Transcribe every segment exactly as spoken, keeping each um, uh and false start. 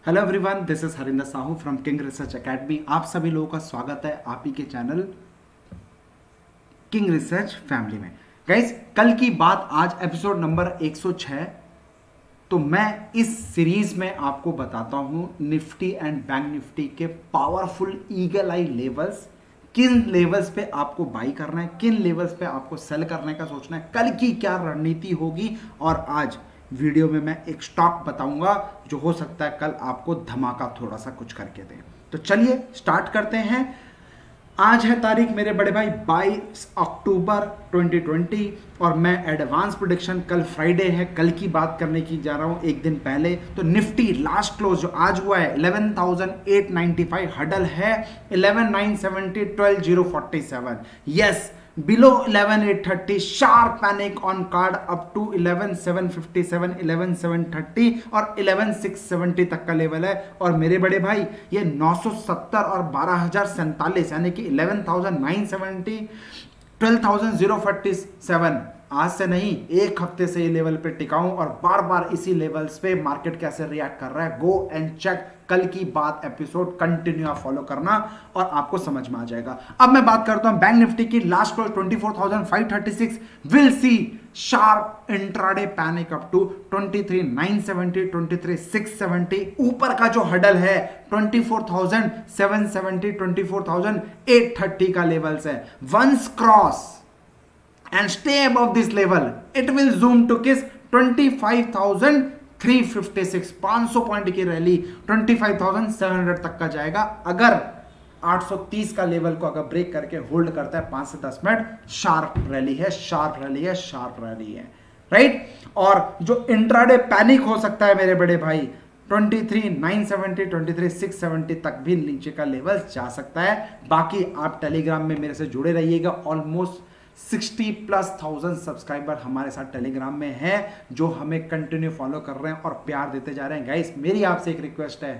Hello everyone, this is Harinder Sahu from King Research Academy. आप सभी लोगों का स्वागत है आप ही के चैनल किंग रिसर्च फैमिली में। गाइस, कल की बात आज एपिसोड नंबर एक सौ छह। तो मैं इस सीरीज में आपको बताता हूं निफ्टी एंड बैंक निफ्टी के पावरफुल ईगल आई लेवल्स, किन लेवल्स पे आपको बाई करना है, किन लेवल्स पे आपको सेल करने का सोचना है, कल की क्या रणनीति होगी। और आज वीडियो में मैं एक स्टॉक बताऊंगा जो हो सकता है कल आपको धमाका थोड़ा सा कुछ करके दे। तो चलिए स्टार्ट करते हैं। आज है तारीख मेरे बड़े भाई बाईस अक्टूबर दो हज़ार बीस और मैं एडवांस प्रेडिक्शन, कल फ्राइडे है, कल की बात करने की जा रहा हूं एक दिन पहले। तो निफ्टी लास्ट क्लोज जो आज हुआ है ग्यारह हज़ार आठ सौ पचानवे, हडल है ग्यारह हज़ार नौ सौ सत्तर, बारह हज़ार सैंतालीस। Yes, below eleven thousand eight hundred thirty, sharp panic on card up to eleven thousand seven hundred fifty-seven, eleven thousand seven hundred thirty और eleven thousand six hundred seventy तक का लेवल है। और मेरे बड़े भाई ये नौ सौ सत्तर और बारह हज़ार सैंतालीस यानी कि eleven thousand nine hundred seventy, twelve thousand forty-seven आज से नहीं एक हफ्ते से ये लेवल पे टिकाऊं और बार बार इसी लेवल्स पे मार्केट कैसे रिएक्ट कर रहा है। गो एंड चेक, कल की बात एपिसोड कंटिन्यू आप फॉलो करना और आपको समझ में आ जाएगा। अब मैं बात करता हूं बैंक निफ्टी की लास्ट क्लोज चौबीस हज़ार पाँच सौ छत्तीस, will see sharp intraday panic up to तेईस हज़ार नौ सौ सत्तर, तेईस हज़ार छह सौ सत्तर। ऊपर का जो हडल है चौबीस हज़ार सात सौ सत्तर, चौबीस हज़ार आठ सौ तीस का लेवल्स है। Once cross and stay above this level, it will zoom to kiss twenty-five thousand three hundred fifty-six, पाँच सौ पॉइंट की रैली पच्चीस हज़ार सात सौ तक का जाएगा। अगर आठ सौ तीस का लेवल को अगर ब्रेक करके होल्ड करता है पाँच से दस मिनट, शार्प रैली है, शार्प रैली है, शार्प रैली है, राइट। और जो इंट्राडे पैनिक हो सकता है मेरे बड़े भाई तेईस हज़ार नौ सौ सत्तर, तेईस हज़ार छह सौ सत्तर तक भी नीचे का लेवल जा सकता है। बाकी आप टेलीग्राम में मेरे से जुड़े रहिएगा। ऑलमोस्ट साठ प्लस थाउजेंड सब्सक्राइबर हमारे साथ टेलीग्राम में हैं जो हमें कंटिन्यू फॉलो कर रहे हैं और प्यार देते जा रहे हैं। गाइस, मेरी आपसे एक रिक्वेस्ट है,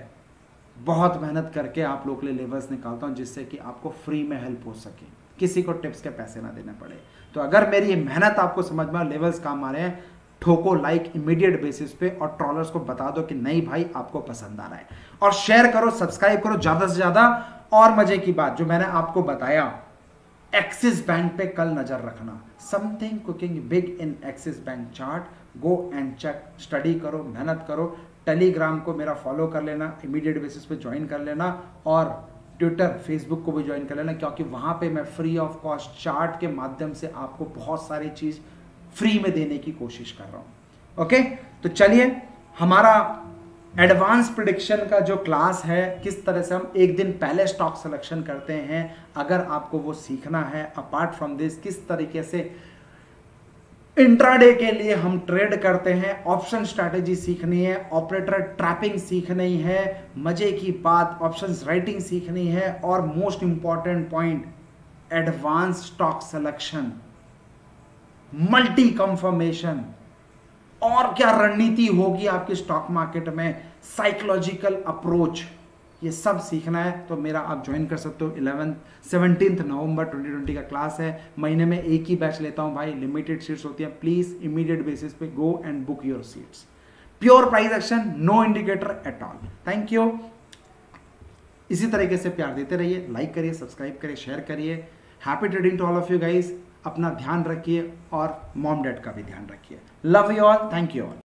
बहुत मेहनत करके आप लोग के लिए लेवल्स निकालता हूं जिससे कि आपको फ्री में हेल्प हो सके, किसी को टिप्स के पैसे ना देने पड़े। तो अगर मेरी ये मेहनत आपको समझ में, लेवल्स काम आ रहे हैं, ठोको लाइक इमीडिएट बेसिस पे और ट्रॉलर्स को बता दो कि नहीं भाई आपको पसंद आ रहा है, और शेयर करो, सब्सक्राइब करो ज्यादा से ज्यादा। और मजे की बात जो मैंने आपको बताया, एक्सिस बैंक पे कल नजर रखना, something cooking big in Axis Bank chart. Go and check, study करो, मेहनत करो। टेलीग्राम को मेरा फॉलो कर लेना, इमीडिएट बेसिस पे ज्वाइन कर लेना, और ट्विटर फेसबुक को भी ज्वाइन कर लेना, क्योंकि वहां पे मैं फ्री ऑफ कॉस्ट चार्ट के माध्यम से आपको बहुत सारी चीज फ्री में देने की कोशिश कर रहा हूं। ओके, तो चलिए हमारा एडवांस प्रेडिक्शन का जो क्लास है, किस तरह से हम एक दिन पहले स्टॉक सिलेक्शन करते हैं, अगर आपको वो सीखना है, अपार्ट फ्रॉम दिस किस तरीके से इंट्राडे के लिए हम ट्रेड करते हैं, ऑप्शन स्ट्रैटेजी सीखनी है, ऑपरेटर ट्रैपिंग सीखनी है, मजे की बात ऑप्शंस राइटिंग सीखनी है, और most important point advance stock selection, multi confirmation, और क्या रणनीति होगी आपकी स्टॉक मार्केट में, साइकोलॉजिकल अप्रोच, ये सब सीखना है। तो मेरा आप ज्वाइन कर सकते हो। इलेवन सेवनटीन्थ नवंबर दो हज़ार बीस का क्लास है। महीने में एक ही बैच लेता हूं भाई, लिमिटेड सीट्स होती हैं। प्लीज इमीडिएट बेसिस पे go and book your seats. Pure price action, no indicator at all. Thank you. इसी तरीके से प्यार देते रहिए, लाइक करिए, सब्सक्राइब करिए, शेयर करिए। Happy trading to all of you guys. अपना ध्यान रखिए और मॉम डैड का भी ध्यान रखिए। Love you all, thank you all.